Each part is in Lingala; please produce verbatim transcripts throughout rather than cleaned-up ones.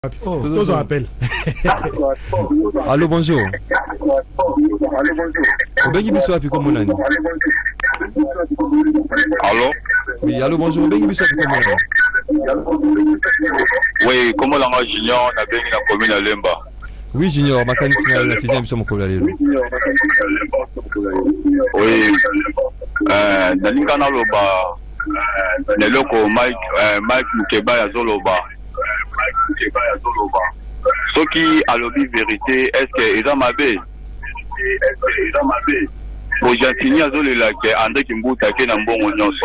Oh, tous on appelle. Allô, bonjour. Obengi biso api comme nani? Allô? Oui, allô, bonjour. Obengi biso api comme nani? Oui, comment l'anga Junior na bengi na commune à Lemba. Oui, Junior, makanisi na la sixième biso mokolo lelo. Oui. Euh, nalinga na loba neloko Mike Mike Mukeba ya zoloba. Soki alobi vérité, est-ce que ils ont ma bé? Pour Gentini azolela ke André Kimbuta ke na mbongo nyonso.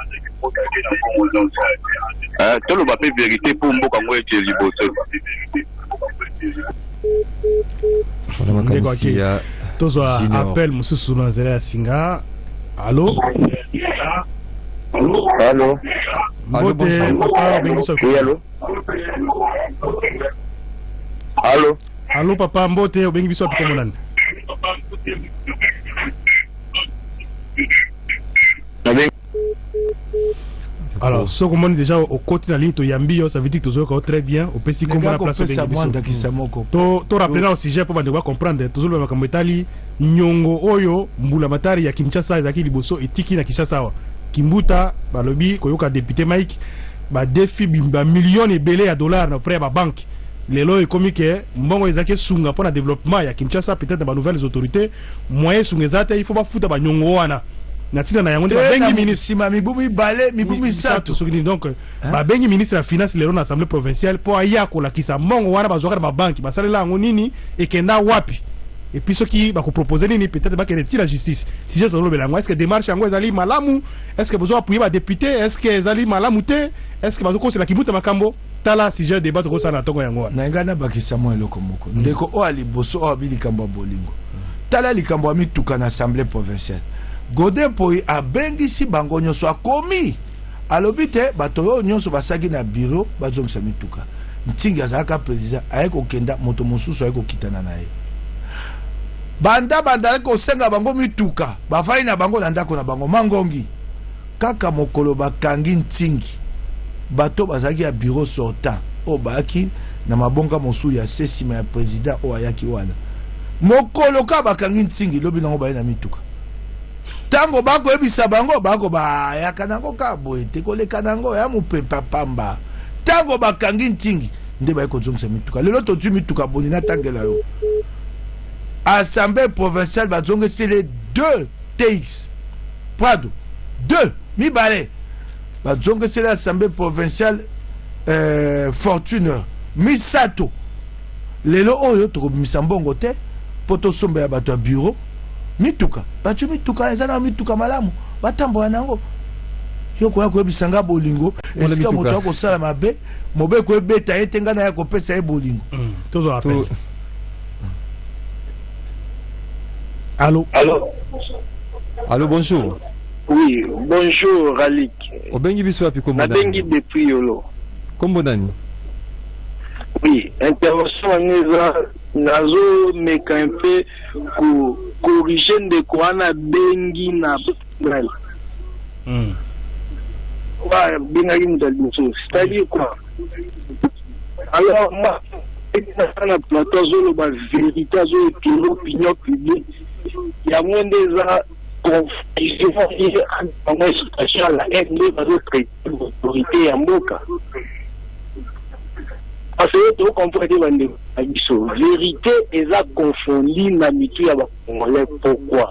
Euh, tout le bapé vérité pour mboka ngo ete liboso. Voilà makanisi ya. Tozo appel mususu na zela ya singa. Allô? Allô? Allô, bonjour. Oui, allô? Allô? Allô, papa, Mbote, obengi biso api komonani. Alors, ce qu'on déjà au côté de la ligne, tu yambi, ça veut dire que tu as très bien. Au P C, comme on a placé au tu rappelles au sujet pour devoir comprendre. Tu as dit que Nyongo Oyo, Mbula Matari, ya Kinshasa, Zaki Liboso, et Tiki na Kinshasa. Kimbuta, Balobi, Koyoka député Mike, ba défi ba millions et belé à dollars après ba banque. Les lois économiques, mbongo ezake sunga pour le développement ya Kinshasa peut-être dans nouvelles autorités, moyens sungezate il faut pas foutre ba nyongo wana. Natina na yango ba bengi ministre ma mibumi balé mibumi sato. Donc ba bengi ministre la finance les dans l'assemblée provinciale pour aya ko la kisa mbongo wana ba zoka ba banque ba salela ngo nini et kenda wapi. Et puis ce qui va proposer nini peut-être va que retire la justice. Si j'ai solo belango est-ce que démarche yango ezali malamu? Est-ce que besoin appuyer ba député? Est-ce que ezali malamu te? Est-ce que bazoko c'est la kibuta makambo? Tala si j'ai débat ko sana tongo yango. Na ngana bakisa mo eloko moko. Ndeko o ali boso o abili kamba bolingo. Tala likambo ami tuka na assemblée provinciale. Godin poi abengisi bango nyonso akomi. Alobite bato nyonso basaki na bureau bazongisa mituka. Ntingi azaka président ayeko kenda moto mosusu ayeko kitana naye. Banda banda ko senga bango mituka bafai na bango na ndako na bango mangongi kaka mokolo bakangi ntingi bato bazaki ya bureau sortant o baki na mabonga mosu ya sesima ya président o ayaki wana mokolo ka bakangi ntingi lobi nango baye na mituka tango bako ebisa bango bako ba ya kanango ka boete ko le kanango ya mupepa pamba tango bakangi ntingi nde baye ko zongisa mituka lelo to tu mituka boni na tangela yo. Assemblée provinciale va donc c'est les deux T X. Prado. Deux. Mi balé. Va donc c'est l'assemblée provinciale euh, Fortuner. Mi sato. Lelo oyo to misambongo te. Poto sombe ya bato bureau. Mi tuka. Ba tu mi tuka ezana mi tuka malamu. Batambo yango. Yo ko yako bisanga bolingo. Esika moto ko sala mabe. Mobe ko beta etenga na yako pesa e bolingo. Toujours appel. Allô? Allô? Allô, bonjour. Oui, bonjour, Ralik. Obengi biso api comme nani? Nabengi depuis Yolo. Comme nani? Oui, intervention neza nazo meka un peu pour corriger de quoi na bengi na Portugal. Hmm. Ouais, bengi mdaliso. C'est-à-dire quoi? Alors, moi, na plateau zolo ba vérité zo et l'opinion publique. Il y a moins déjà confusion en situation à la haine de l'autorité en Boka. Parce que tu comprends la vérité est à confondre la mitu à la pourquoi.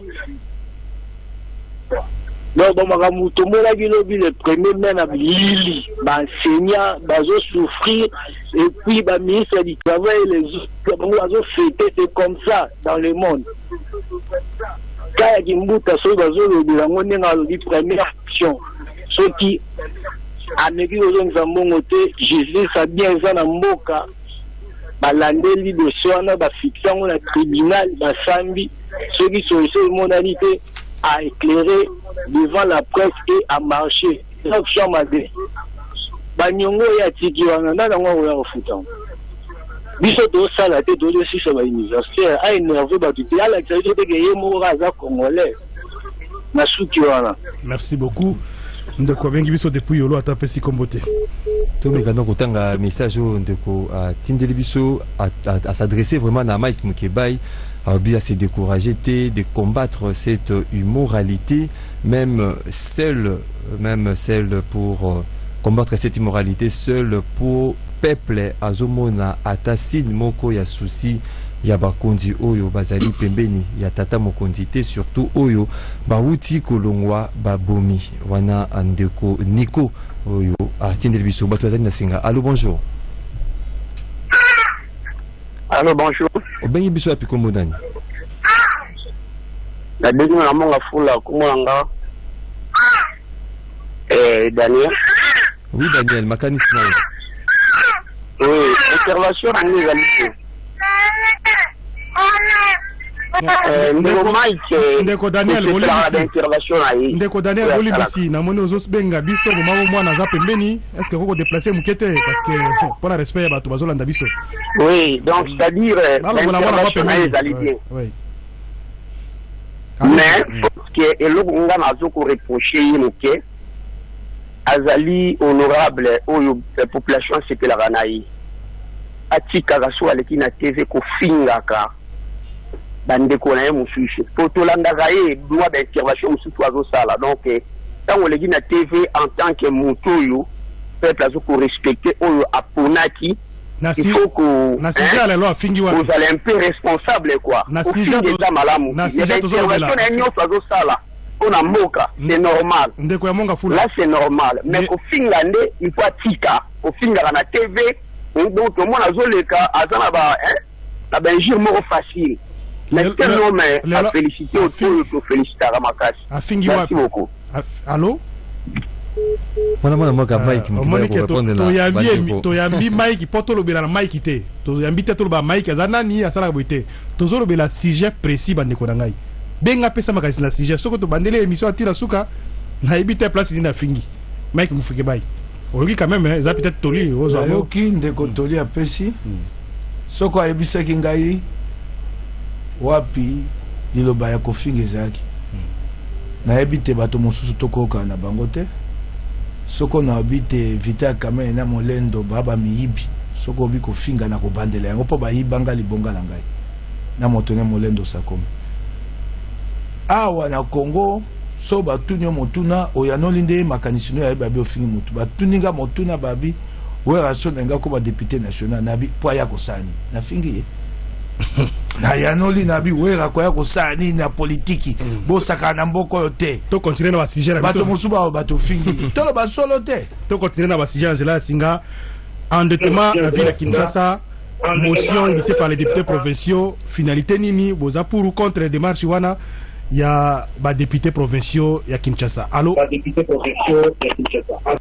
Donc, le premier mène à Lili, enseignant, bazo souffrir, et puis le ministre du Travail, les autres, fêter, c'est comme ça dans le monde. Quand il y a une bouteille, il première action. Ce qui, à Mégu, Jésus, ça bien, ça n'a pas balandeli de soana ba fiction na tribunal ba sambi ceux qui sont sur modalité à éclairer devant la presse et à marcher ça chamade banyongo ya tiki wana na ngo ya futan biso to sala te to si ça ba universitaire a énervé ba tuti ala tsaje te ke yemo raza congolais na suki wana. Merci beaucoup. Ndeko bengi biso depuis Yolo atapesi kombote. to me kana kotanga message ndeko à tindeli biso à s'adresser vraiment à Mike Mukebai, à bien se décourager de combattre cette immoralité, même celle même celle pour combattre cette immoralité, seule pour peuple azomona atasin moko ya souci ya bakonzi oyo bazali pembeni ya tata mokonzi te, surtout oyo bauti kolongwa babomi wana ndeko Nico oyo atindeli biso bato azali na singa. Allô, bonjour. Allô, bonjour. Obengi biso api kombo nani? La bengi na monga fula kumanga. Eh, Daniel. Oui, Daniel, makanisi na yo. Oui, intervention à nous, amis. Ndeko Mike, Ndeko Daniel, Ndeko Daniel, Olibisi, na moni ozo benga biso mo mamo mwana za pembeni, est-ce que koko déplacer mukete parce que pour le respect ba to bazolanda biso. Oui, donc c'est-à-dire l'intervention est validée. Oui. Mais parce que eloko nga nazo ko reprocher yimoke azali honorable oyo population c'est la ranaï. Atika gaso aleki na T V ko fingaka bandeko na ye mususu potolanda ye droit d'intervention mususu azosala. Donc tant on leki na T V en tant que mutoyo peuple azo ko respecter oyo aponaki, il faut que na sija la loi fingi wa vous allez un peu responsable quoi na sija de malamu na sija to zo la intervention azosala on a moka c'est normal ndeko ya monga fula là c'est normal mais ko finga nde il faut atika ko finga na T V donc tout le monde azoleka azana ba hein na benjir moko facile. Mais quel homme a félicité au tour de féliciter à Ramakasi. Merci beaucoup. Allô? Mwana mwana mwaka Mike Mike to yambi to yambi Mike poto lobela na Mike te. To yambi te to ba Mike azana ni asala boite. To zo lobela sujet précis bande ko ngai. Benga pesa makasi na sujet soko to bandele émission atira suka na ibite place ni na fingi. Mike mufike bai. Oyoki quand même ça peut-être toli ozo. Oyoki ndeko toli apesi. Soko ayebisa ki ngai wapi liloba ya kofinga ezaki na ebite bato mosusu tokoka na bango te soko na obite vita kamene na molendo baba miyibi soko obi kofinga na kobandela yango po bayibanga libonga na ngai na motone molendo sakomi awa na Congo so batunyo motuna oyanoli nde makanisi no ya babi ofingi mutu batuninga motuna babi wera so nga ko ba député national nabi po ya kosani na fingi na yanoli nabi wera ko ya kosani na politiki bo saka na mboko yote to continuer na basije na bato musuba bato fingi to lo basolo te to continuer na basije nzela singa endettement la ville de Kinshasa, motion initiée par les députés provinciaux, finalité nini boza pour ou contre les démarches wana il y a ba députés provinciaux ya Kinshasa. Allô, ba députés provinciaux ya Kinshasa.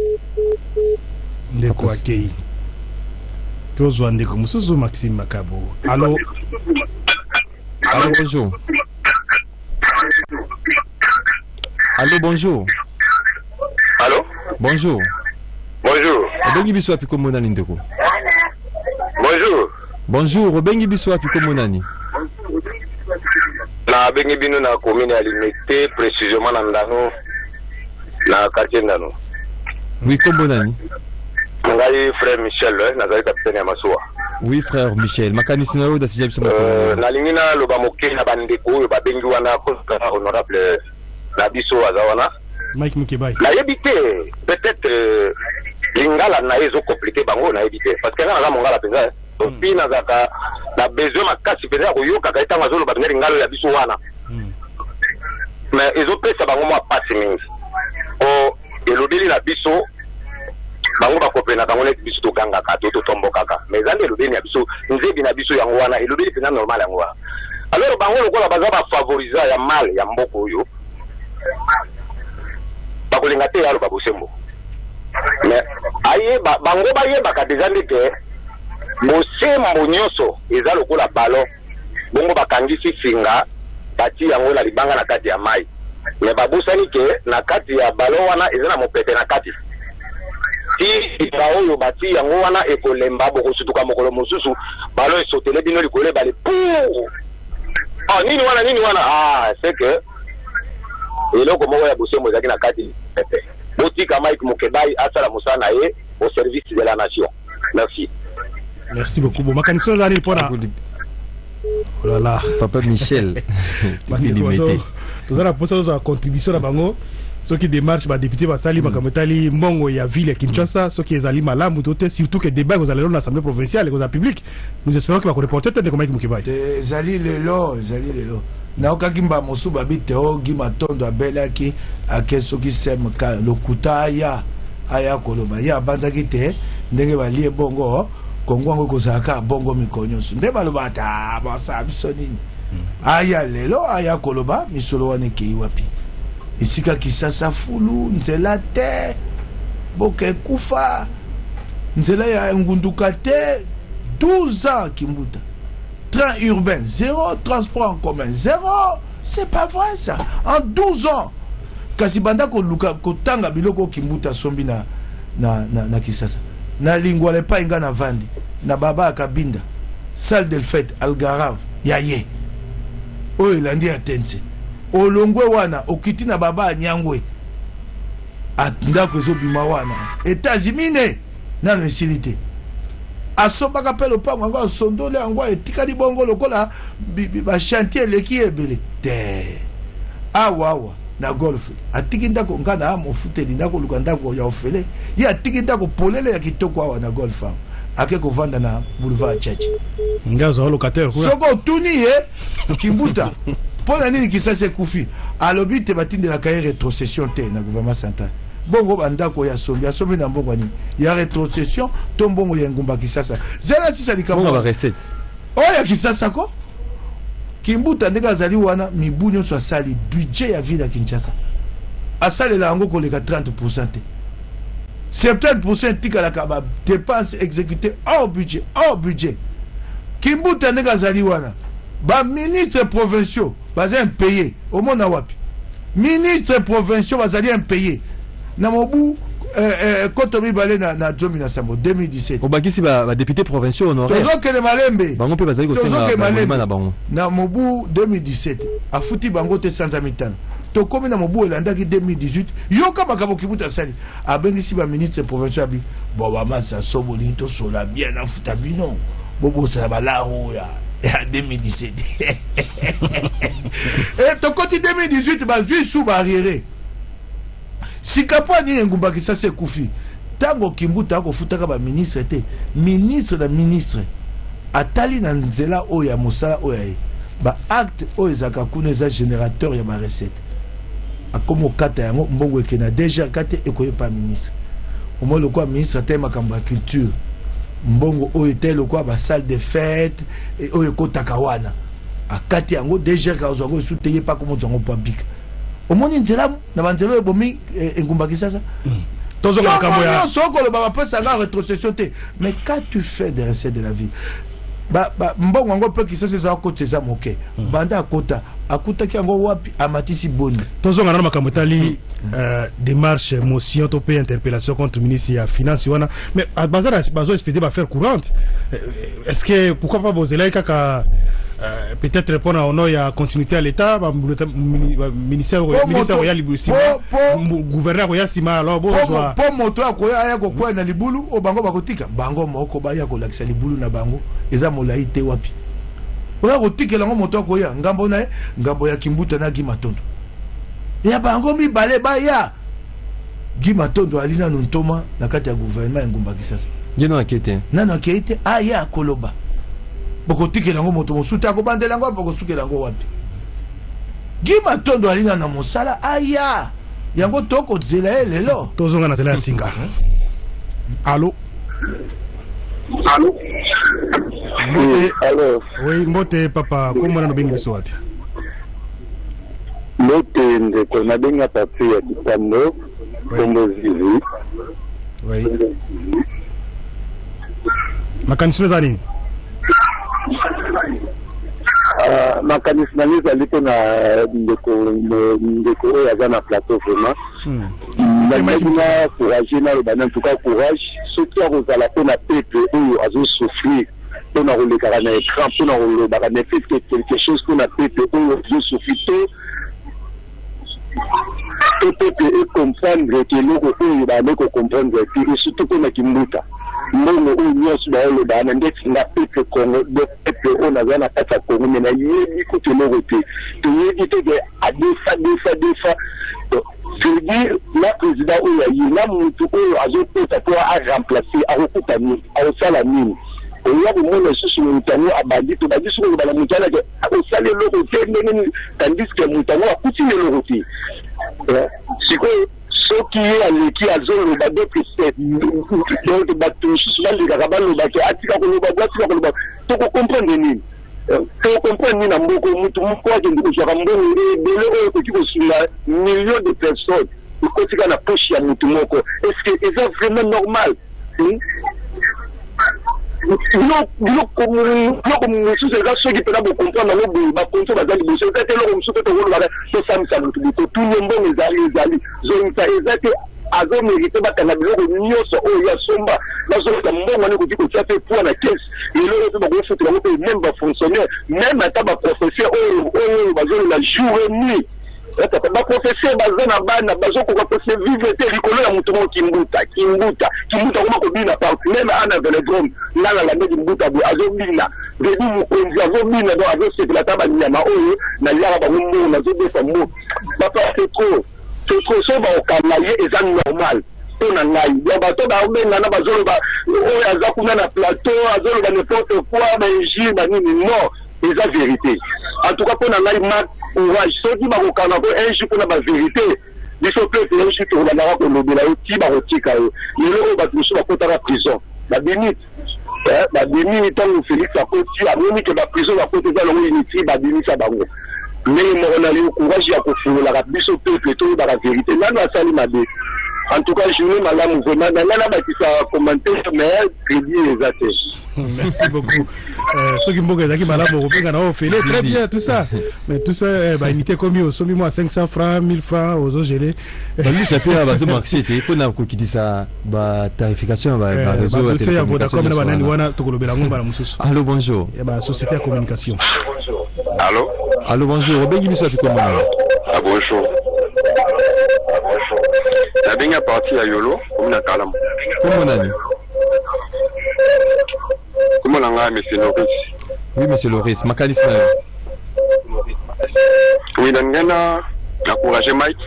Ndeko akei tozo ndeko musuzu Maxime Makabo. Allô, allô, bonjour. Allô, bonjour. Allô, bonjour. Bonjour. Obengi biso api ko monani ndeko. Bonjour. Bonjour, obengi biso api ko monani. Na bengi bino na commune ya Limité, précisément na Ndano, na quartier Ndano. Oui, ko monani. Ngai frère Michel, nazali capitaine ya Masuwa. Oui, frère Michel, makanisi na yo da sija biso mako. Euh, na lingina loba moke na bandeko oyo ba bengi wana ko honorable na biso azawana. Mike Mukebai. La yebité, peut-être euh, lingala na ezo compliqué bango na yebité parce que na na mongala penza donc mm. Pina zaka na besoin makasi penza ko yoka ka etanga zolo ba lingalo ya biso wana. Mm. Mais ezo pesa bango mo passe mingi. O elobeli na biso bango ba kopena bango na biso to ganga ka to tombo kaka. Mais zande elobeli na biso nzebi na biso yango wana elobeli penza normal yango wana. Alors bango lokola baza ba favoriser ya mal ya mboko yo. Bakolinga te yalo babosembo. Mais aye ba bango ba ye baka déjà ndeke bosembo nyoso eza lokola ballon bongo bakangisi singa bati yango na libanga na kati ya mai mais babosani ke na kati ya ballon wana eza na mopete na kati ti ba oyo bati yango wana ekolemba boko sutuka mokolo mosusu ballon esotele bino likole bale pour ah nini wana nini wana ah c'est que eloko moko ya bosembo ezaki na kati botika Mike Mukebai asala musana ye au service de la nation. Merci. Merci beaucoup. Bon, Makaniso Zani pour la... Oh là là. Papa Michel. Nous allons poser la contribution à Bango. Ceux qui démarchent, bah, député, bah, Sali, Makametali, Mbongo, il y a ville, Kinshasa, ceux qui sont allés malades, surtout que débat, vous allez dans l'Assemblée provinciale et vous allez public. Nous espérons que va reporter peut-être comment il va. Zali Lelo, Zali Lelo. Naoka Kimba Mosu Babi Teo, Gima Tondo, Abela qui a keso qui s'aime le Kutaya, Aya Koloba, Ya Banzaki Te, Nege Lie Bongo, Kongo Kosaka, Bongo Mikonyosu, Nebalobata, Basa, Bisonini. Aya Lelo, Aya Koloba, Misolo Waneki Wapi. Isika Kisasa Fulu, Nzela Te, Boke Kufa, Nzela ya Ngunduka Te, douze ans Kimbuta. Train urbain, zéro. Transport en commun, zéro. C'est pas vrai ça. En douze ans. Kasibanda ko luka ko tanga biloko Kimbuta sombi na na na, na Kisasa. Na lingwa le pa inga na vandi. Na baba akabinda. Salle de fête Algarave. Yaye. O elandi atense. Olongwe wana okiti na baba nyangwe. Atunda ko zo bima wana. États-Unis na facilité. Asobaka pelo pa ngwa sondole ngwa etikali bongo lokola ba chantier leki ebele te awa awa na golf atiki ndako ngana amo futeli ndako lukanda ko ya ofele ya atiki ndako polele ya kitoko awa na golf ake ko vanda na boulevard Chachi ngazo locataire ko soko tuni e Kimbuta pona nini Kisasa kufi alobi te batinde la carrière rétrocession te na gouvernement central. Bongo bandako ya sombi, ya sombi na mbongo ni. Ya rétrocession, to mbongo ya ngumba Kisasa. Zela sisa likamo. Bongo ba recette. Oh ya Kisasa ko? Kimbuta ndeka zali wana mibunyo so sali budget ya ville ya Kinshasa. Asale la ngo koleka trente pour cent. soixante-dix pour cent tika la kaba dépenses exécutées hors budget, hors budget. Kimbuta ndeka zali wana. Ba ministre provinciaux, baza impayé. Au monde na wapi. Ministre provinciaux bazali impayé. Na mobu euh koto mi balé na na Jomi na Sambo deux mille dix-sept. Obakisi ba ba député provinciaux honoraire. Tozo ke le malembe. Bango pe bazali ko senga na bango. Na mobu deux mille dix-sept. Afuti bango te sans amitana. To komi na mobu elandaki deux mille dix-huit. Yoka makabo Kimbuta sali. Abengisi ba ministre provinciaux abi. Bo ba masa soboli to sola bien na futa bino. Bobo sa ba la ya. deux mille dix-sept. Et to côté deux mille dix-huit ba zui sous barrière. Si kapwa ni ngumba Kisasa kufi tango Kimbuta ko futaka ba ministre te ministre da ministre atali na nzela oya mosala oya ba acte oya zaka kuneza générateur ya ba recette akomo kata yango mbongo ekena déjà kate ekoye pa ministre omo le quoi ministre te makamba culture mbongo oya te le quoi ba salle de fête et oya kotaka wana akati yango déjà ka zongo souteye pa komo zongo pa bika omoni nzela na banzelo ebomi ngumba Kisasa tozo ka kamoya soko le baba pesa la rétrocession te mais quand tu fais des recettes de la ville ba ba mbongo ngo pe Kisasa za ko teza moke banda akota akuta ki ngo wapi amatisi boni tozo ngana makambo tali démarche motion to pe interpellation contre ministre ya finance wana mais bazara bazo expliquer ba faire courante est-ce que pourquoi pas bozela kaka Euh, peut-être répondre au nom il y a continuité à l'état ministère ministère royal libusima gouverneur royal sima alors bon soit pour moto akoya aya ko kwa na libulu o bango bakotika bango moko ba ya ko lakisa libulu na bango eza molai te wapi oya kotikela ngo moto akoya ngambo na ngambo ya Kimbuta na Gimatondo ya bango mi bale ba ya Gimatondo alina nontoma na kati ya gouvernement ngumba Kisasa yeno akete nana akete aya koloba boko tikela ngo moto mosuta ko bandela ngo boko sukela ngo wapi Gimatondo alina na mosala aya yango toko zela lelo tozonga na zela ya singa. Allô Allô Mbote, allô oui mbote papa comment na bengi biso wapi Mbote ndeko na benga papi ya Kitando kombo zizi. Oui makanisi za nini Uh, makanisi na nisa liko na ndeko ndeko oyo aza na plateau vraiment na courage na loba en tout cas courage soki akozala mpo na peuple oyo azosouffrir mpo na kolekaka na écran mpo na kolobaka na fait quelque chose mpo na peuple oyo azosouffrir te tout peuple et comprendre que l'eau il va nous comprendre et surtout pour Kimbuta mbongo oyo nyonso baoloba na ndeti na peuple Congo de peuple oyo naza na kati ya Congo me nayebi kutu eloko te toyebi te ke adefa defa defa je dire la président oyo aye na motu oyo azopesa po aremplace akokuta nini akosala nini oya komona lisusu motu yango abandi tobandi soki koloba na motu yanake akosala eloko te ndenge tandis ke motu yango akutini eloko te sikoyo soki ye aleki azoloba d'autres donc bato mosusu balekaka baloba ke atika koloba bo atika koloba tokokomprendre nini tokokomprendre nini na mboko motu moko akende kozwaka mbongo ebele oyo ekoki kosunga million de personnes ekotika na poche ya motu moko est ce que eza vraiment normal biloko mosusu eza soki mpena bokomprendre yango boye bakonso baza liboso eza te eloko mosusu tokolobaka tosamisa motu bito tuni mbongo ezali ezali zongisa eza te azomérite bakanga biloko nyonso oyo yasomba bazoleka mbongo wana ekoki kotia mpe poa na kese lelo oyo mpe bakofutela yango mpe même bafonctionnaire même ata baprofesseur oyo oyo bazolela jour et nuit baprofesseur baza na bana bazokoka kose vivre te likolo ya motu moko kimbuta kimbuta kimbuta koma kobina partout même ana velodrome nanga lande kimbuta boye azobina debi mokonzi azobina donc azosepela ata banyama oyo naliaka bango mbongo nazodefa mbo papa c'est trop c'est trop so baokanga ye eza normal mpo na ngai ya bato baobengana bazoloba oyo aza kuna na plateau azoloba n'importe quoi bainjire banini non eza vérité en tout cas mpo na ngai ma courage soki bakokanga po un jour mpona bavérité biso mpe un jour tokolandaka kolobela yo ti bakotika yo lelo oyo bato mosusu bakotaka prison babimi babimi ntango félix akoti amoni ke baprison bakoti eza longo initiri babimisa bango ndenge moko na yo courage ya kofungolaka biso peuple toyebaka vérité nano asali mabe en tout cas journée malamu vraiment na ngai nabakisa commentaire mais crédit eza te. Merci beaucoup. Soki mboka ezaki malamu kobenga na ofele très bien tout ça. Mais tout ça ba unité comme au somi moi cinq cents francs mille francs aux gelé. Ba lui chapé ba zo marché te ko na ko kidisa ba tarification ba ba réseau ba c'est ya Vodacom na banani wana tokolobela ngomba la mususu. Allô bonjour. Ya ba société de communication. Allô. Allô bonjour. Obengi biso api comment là? Ah bonjour. La benga partie à Yolo, comme na Kalam. Comment nani? Comment l'anga monsieur Loris? Oui monsieur Loris, Makalis. Oui, Nangana, encourager Mike.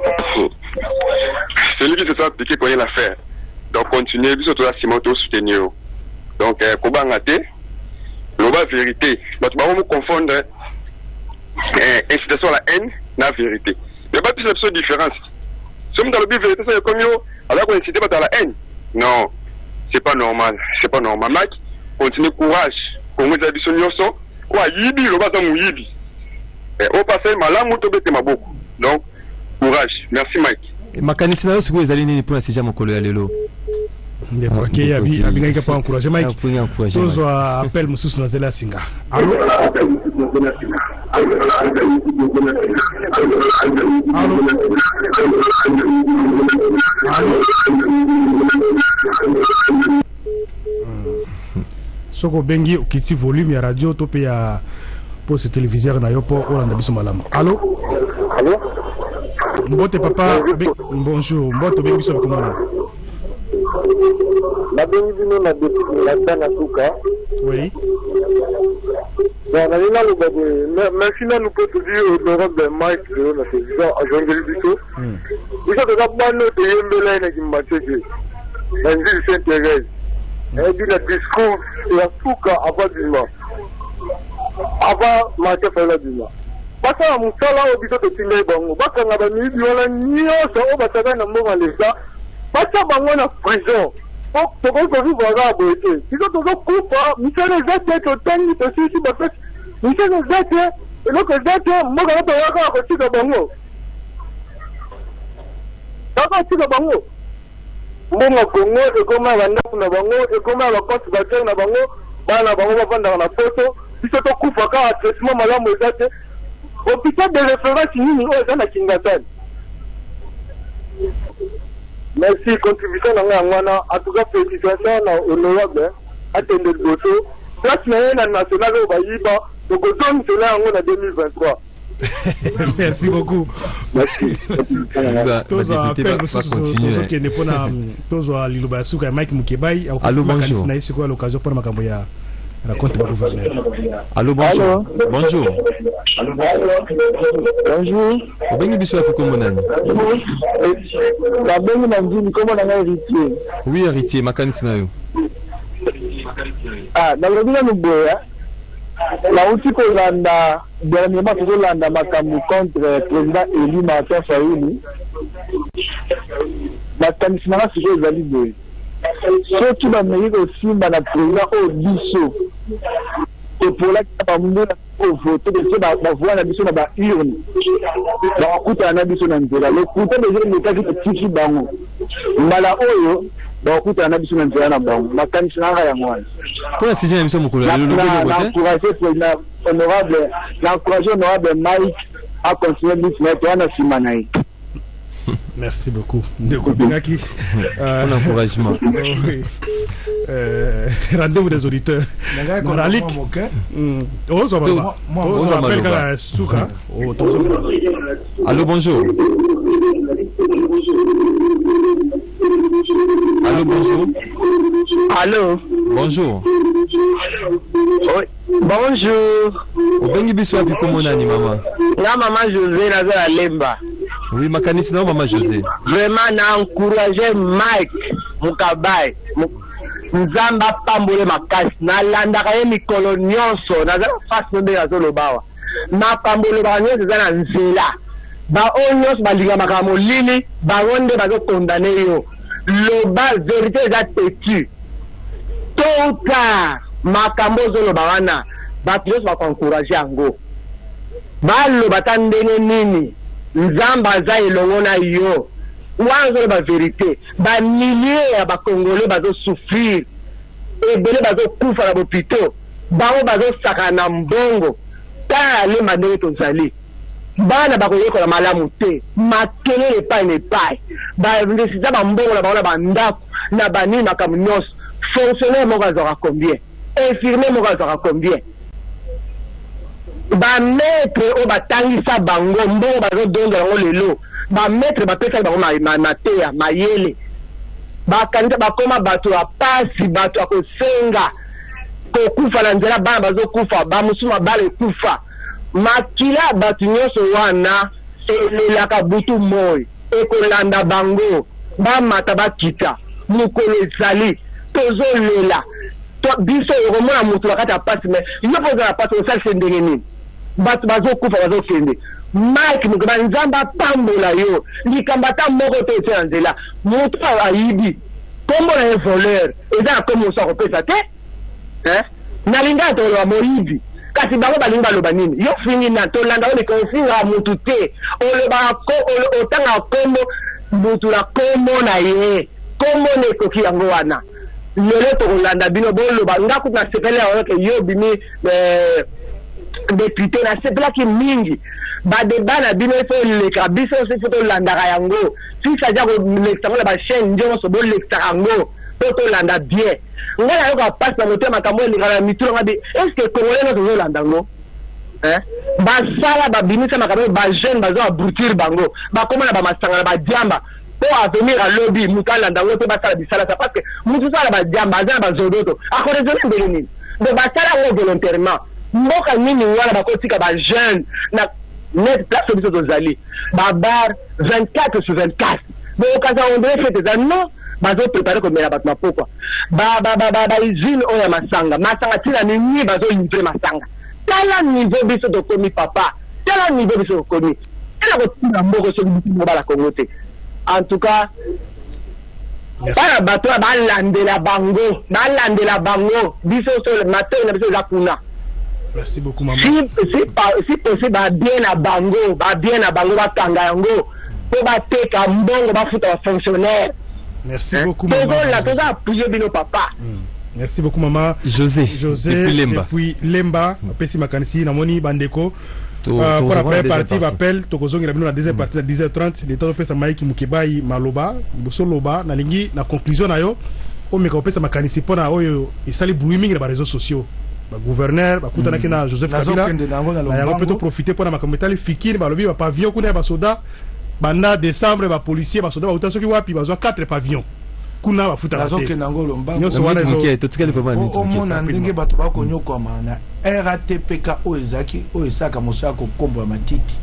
Celui qui se soit appliqué pour rien à faire. Donc continuez, puis surtout la Simoto soutenir. Donc Koba Ngate, la vérité. Donc tu vas me confondre incitation à la haine, la vérité. Il n'y a pas plus de différence. Si dans le but vérité, c'est comme yo, alors qu'on incite pas dans la haine. Non, c'est pas normal, c'est pas normal. Mike, continue courage. Pour nous habiter sur Nyoso, quoi, yibi, le bas dans yibi. Au passé, malam, ou tobete maboko. Donc, courage. Merci Mike. Makanisi na yo siku ezali nini pour asija mokolo ya lelo? Ndeko ke abi abinga ka pa encourager Mike. Tozo appel mususu na zela singa. Allô? Soko bengi ukiti volume ya radio to pe ya poste téléviseur na yo po olanda biso malamu. Allô? Allô? Mbote papa, bonjour. Mbote bengi biso komona. La bengi bino na depuis la dana suka. Oui. Bon, on a là le bébé. Mais finalement, nous pouvons te dire l'Europe de Mike, le président à Jean-Guy Bissot. Vous savez, la bonne de Yembele qui m'a checké. La ville Saint-Thérèse. Elle dit le discours de la Souka avant du mois. Avant Marqué Fala du mois. Parce que mon salaire au Bissot de Timé Bango. Parce qu'on a mis du on a nié ça au Basaga n'a pas mal ça. Parce que Bango na prison. Donc, ce qu'on peut voir à beauté. Si on te coupe, Michel les aides au temps de ceci, parce que Michel les aides, et donc les aides, moi, je vais te voir à côté de Bango. D'accord, c'est le Bango. Moi, Congo, et comme à la neuf, Bango, et comme à la porte bâtiment, Bango, Bana Bango va vendre dans la photo. Si on te coupe, à traitement, madame, aux aides, hôpital de référence, il y a un Kingatan. Merci, contribution à Wana, en tout cas, félicitations honorable, attendez le dossier. Place nationale au Baïba, donc au zone, c'est là en deux mille vingt-trois. Merci beaucoup. Merci. Tous appels tous qui ne pas na tous à Liloba Suka Mike Mukebai. Allô, bonjour. C'est quoi l'occasion pour ma camboya raconte le gouverneur. Allô, bonjour. Bonjour. Bonjour. Obengi biso ya piko monani. La bengi na mjini comment na héritier. Oui, héritier makanisi na yo. Ah, na lobina nuboya. La uti ko landa dernièrement ko landa makambu contre président Eli Martin Fayulu. Makanisi na siko ezali boye. Surtout dans le aussi dans la président au biso et pour la campagne au vote de ce va voir la biso na urne ba kuta na biso na nzela le kuta de gens l'état qui tiki bango mala oyo ba kuta na biso na nzela na bango makanisi na ya mwana pour la sixième émission mukolo le logo de encourager président honorable l'encourager honorable Mike à continuer business wana simanaï. Merci beaucoup. Un encouragement. Euh, rendez-vous des auditeurs. Moralik. Oh, ça va. Oh, ça appelle quand Souka. Oh, allô, bonjour. Allô, bonjour. Allô. Bonjour. Oui. Bonjour. Obengi biso api komonani mama. Na maman José Nazara Lemba. Oui, makanisi na maman José. Vraiment na encourager Mike Mukabai. Nzamba pambole makasi na landa ka mikolo nyonso na za face nde na zolobawa. Na pambole ba nyonso za na nzela. Ba onyos balinga makamo lili ba wonde ba zo condamner yo. Loba vérité za têtu. Tôt ou tard makambo zoloba wana ba tous va encourager ango. Ba lo batandene nini nzamba za elongona yo wanzo ba vérité ba milliers ya ba congolais bazo souffrir ebele bazo kufa na bopito bawo bazo saka na mbongo ta le mandele tozali bana bakoyekola malamu te makelele pa ne pa ba ndesisa ba mbongo na baona bandako na bani makambo nyonso fonctionnaire moko azaka combien infirmier moko azaka combien ba maître o batangisa bango mbongo bazo donga yango lelo ba maître ba pesa bango ma mateya mayele ba kanisa bakoma bato ya pasi bato ya kosenga kokufa na nzela bana bazo kufa ba musuma bale kufa makila bato nyonso wana elelaka butu moi ekolanda bango bamata bakita mokolo ezali tozolela biso okomona moto na kati ya pasi me yo mpo oza na pasi osalisa ndenge nini bato bazokufa bazokende Mike Mukabai nzamba apambola yo likambo ata moko te ete na nzela moto ayibi kombo na ye voleur eza na kombo mosu akopesa te nalinga toloba moyibi kasi bango balingi baloba nini yo fingi na tolanda oleka ofinga motu te olobaka otanga kombo motu na kombo na ye kombo na ekoki yango wana lelo tokolanda bino boloba ngakutu na sepele yaoke yo bimi député na sepelaki mingi badeba na bino efo leka biso oso efo tolandaka yango fisadia kolekisa ngo na bachaine nyonso bolekisaka yango po tolanda bien ngai nayoka pasi na motema makambo elingana na mitulanga bi estce congolais no tozolanda yango basala babimisa makambo bajeune bazo abrutir bango bakoma na bamasanga na badiamba po avenir alobi moto alanda yango mpe basala bisalasa parce que motu sala badiamba aza na bazodoto akoresone ndenge nini donc basala yango volontairement mboka nini wana bakotika bajeune na net place biso tozali babar vingt-quatre sur vingt-quatre bokaza ondre fete eza non bazoprepare komela bato na pokwa bausine oyo ya masanga masanga ntina nini bazolivre masanga tala niveau biso tokomi papa tala niveau biso tokomi tala kotina mboko soki biso bala kongo te en tout cas bana bato balandela bango balandela bango biso so matoi na biso eza kuna. Merci beaucoup maman. Si si si possible ba bien na bango ba bien na bango ba kanga yango po ba teka mbongo ba futa fonctionnaire. Merci hein? Beaucoup maman. Tozo la tozo appuyer bino papa. Mm. Merci beaucoup maman. José. José depuis Lemba. Depuis Lemba, pesi makanisi na moni bandeko. Uh, pour la première partie, appel Tokozongi la bino la deuxième partie à dix heures trente, les temps pesa Mike Mukebai Maloba, Boso Loba na lingi na conclusion na yo o meka pesa makanisi pona oyo isali bruit mingi na ba réseaux sociaux. ba gouverneur ba kutana kina Joseph Kabila na peut profiter pour na makambo fikiri ba lobi ba pavillon kuna ba soda banda décembre ba policier ba soda ba utaso ki wapi ba zo quatre pavillons kuna ba futa nazo ke nangolo mbango so wana zo to tikali vraiment o mona ndenge bato ba konyo kwa mana R A T P K o ezaki o esaka mosako kombo ya matiti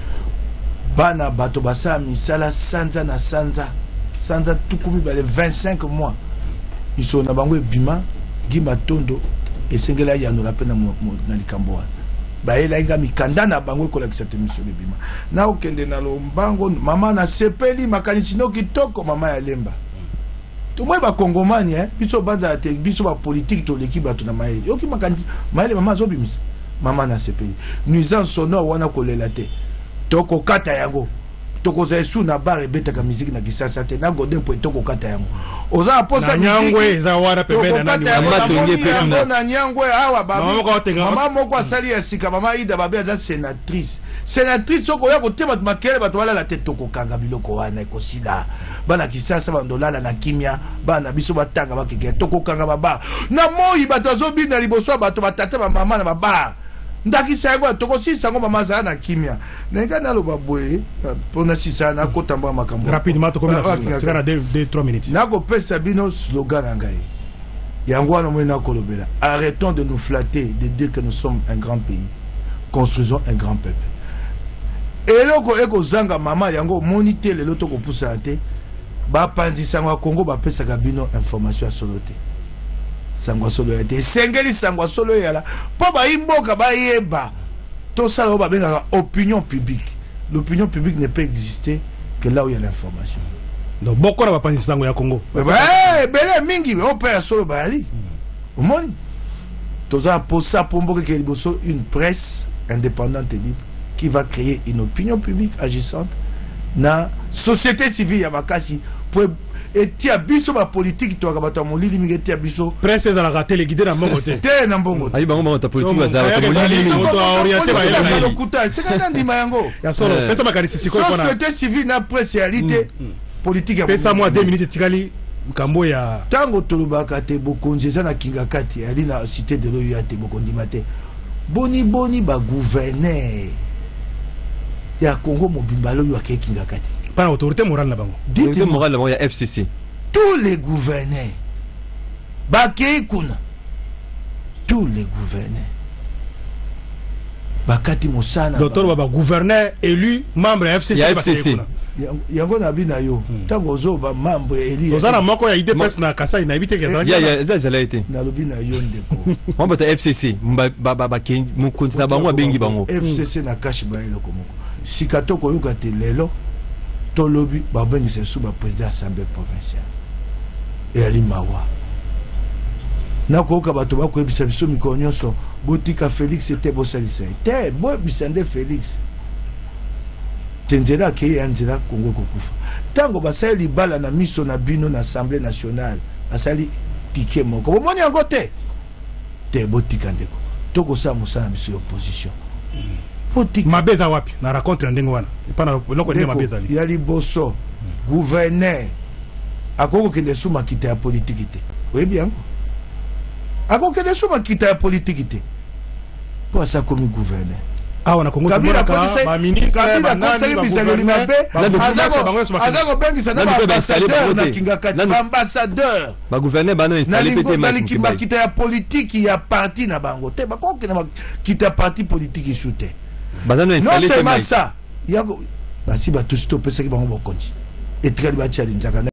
bana bato basa misala sanza na sanza sanza tukumi bale vingt-cinq mois ils sont na bango ebima gima tondo esengela yano la pena na likambo wana baela inga mikanda na bango ko la kisate mission ebima na okende na lombango mama na sepeli makanisi no kitoko mama ya lemba to moi ba kongomani hein biso banza te biso ba politique to l'équipe bato na maele yoki makanisi maele mama zo bimisa mama na sepeli nuisance sonore wana ko lela te toko kata yango toko za esu na bar ebeta ka musique na kisasa te na godin po toko kata yango oza posa nyangwe za wara pepe na nani mama tonge pe na nyangwe awa babu mama moko asali ya sika mama ida babe aza sénatrice sénatrice soko ya kotema makele bato wala la tete toko kanga biloko wana ekosida bana kisasa bandolala na kimia bana biso batanga bakeke toko kanga baba na moi bato azobina liboso bato batata ba mama na baba ndaki sago toko sisa ngo mama za na kimia nenga na loba boye pona sisa na kotamba makambo rapidement to comme ça deux trois minutes na ko pesa bino slogan ngai yango wana mo na kolobela arrêtons de nous flatter de dire que nous sommes un grand pays construisons un grand peuple eloko eko zanga mama yango monite lelo to ko pusa te ba panzisa ngo Congo ba pesa ka bino information ya solote sangwa solo ya te sengeli sangwa solo ya la po ba imboka ba yeba to sala ba benga opinion publique l'opinion publique ne peut exister que là où il y a l'information donc boko na ba panzi sango ya Congo eh bele mingi on peut solo ba ali au moni to za pour ça pour mboka ke liboso une presse indépendante et libre qui va créer une opinion publique agissante na société civile ya bakasi pour et tia biso ba politique to akabata molili mingeti biso presse za la rater les guider na mbongo te te na mbongo ayi bango ta politique bazala to molili moto orienté ba ela na lokuta c'est quand ndima yango ya solo pesa makanisi siko ko na société civile na presse réalité politique ya pesa moi deux minutes tikali mkambo ya tango tolubaka te bokonjeza na kinga kati ali na cité de l'O U A te bokondima te boni boni ba gouverneur ya Congo mobimba lo yo akekinga kati pas l'autorité morale là-bas. L'autorité morale là-bas, il y a F C C. Tous les gouverneurs, Bakei Kuna, tous les gouverneurs, Bakati Moussana. Docteur Baba, gouverneur élu, membre F C C. Il y a F C C. Yango na bina yo. Tangozo ba membre élu. Ozana moko ya idée pes na Kasai na habité que ça. Il y a ça ça l'a été. Na lobina yo ndeko. Moi bata F C C, ba ba ba ke mon continent bango bengi bango. F C C na cash ba eloko moko. Sikato ko yoka te lelo. Tolobi babengi se sous ba président assemblée provinciale et ali mawa na ko ka bato ba ko ebisa biso mikonyo so botika Félix était bosalisa te bo bisande Félix tendela ke yanzela Congo ko kufa tango basali bala na miso na bino na assemblée nationale asali tike moko bo moni yango te te botika ndeko toko sa musana biso opposition mabeza wapi na raconte ndenge wana epana loko ndenge mabeza ali ya liboso gouverneur akoko kende suma kita ya politique te oui bien akoko kende suma kita ya politique te pour ça comme gouverneur ah on a Congo Kabila ka ba ministre ba nani ba gouverneur azako bengi sana ba ambassadeur na kinga kati ambassadeur ba gouverneur ba no installer pété maliki ba kita ya politique ya parti na bango te ba ko kende kita parti politique shooter bazano installer non c'est ça yako basi ba tout stopper ça ki bango bokonti et très ba challenge